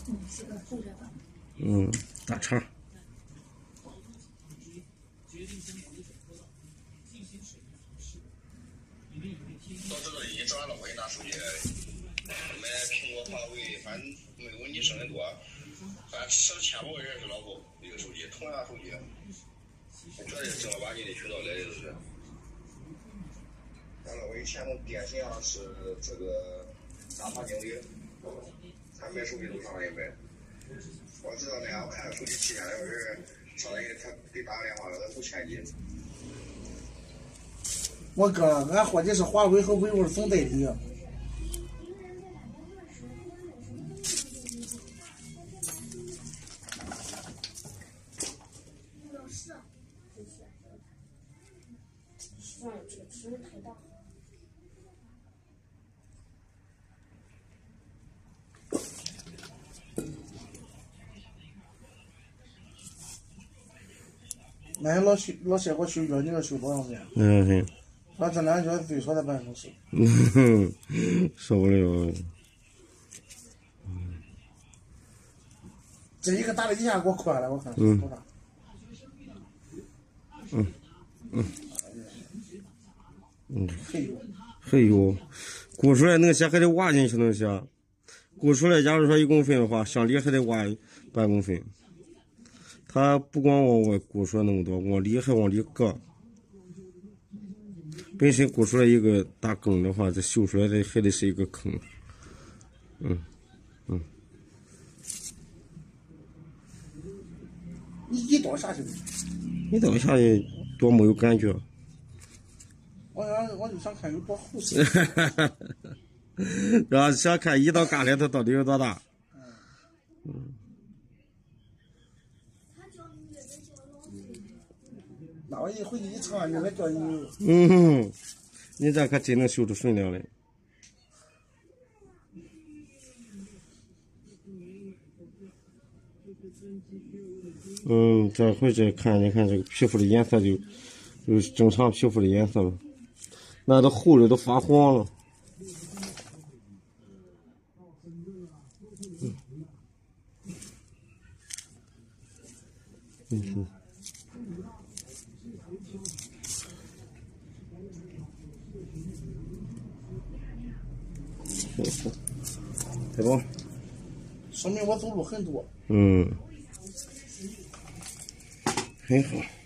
大肠。 到这个已经转了，我给你拿手机来了。买苹果、华为，反正没有你省的多。反正省钱吧，我认识老婆一个手机，同样手机，这是正儿八经的渠道来的，都是。完了，我以前从电信上是这个大堂经理，咱买手机都上来买。我知道那样，我看手机7千来个人，上来他给打个电话了，他5000几。 我哥，俺伙计是华为和 vivo 总代理。那天老谢给我修脚，你说修多长时间？把这两脚最少得半个小时。 受不了。 这一个打了一下给我磕了，我看是多大？ 嘿呦，鼓出来那个鞋还得挖进去能鞋，鼓出来假如说1公分的话，向里还得挖半公分。它不光往外鼓出来那么多，往里还往里搁。本身鼓出来一个大坑的话，这修出来的还得是一个坑。 你一刀下去， 一刀下去多没有感觉。 我就想看有多厚。 然后想看一刀割开它到底有多大。 那我一回去一尝，应该叫你。 你这可真能修出顺良来。这回这看，你看这个皮肤的颜色就正常皮肤的颜色了，那都厚的都发黄了。对不？ 说明我走路很多。 很好。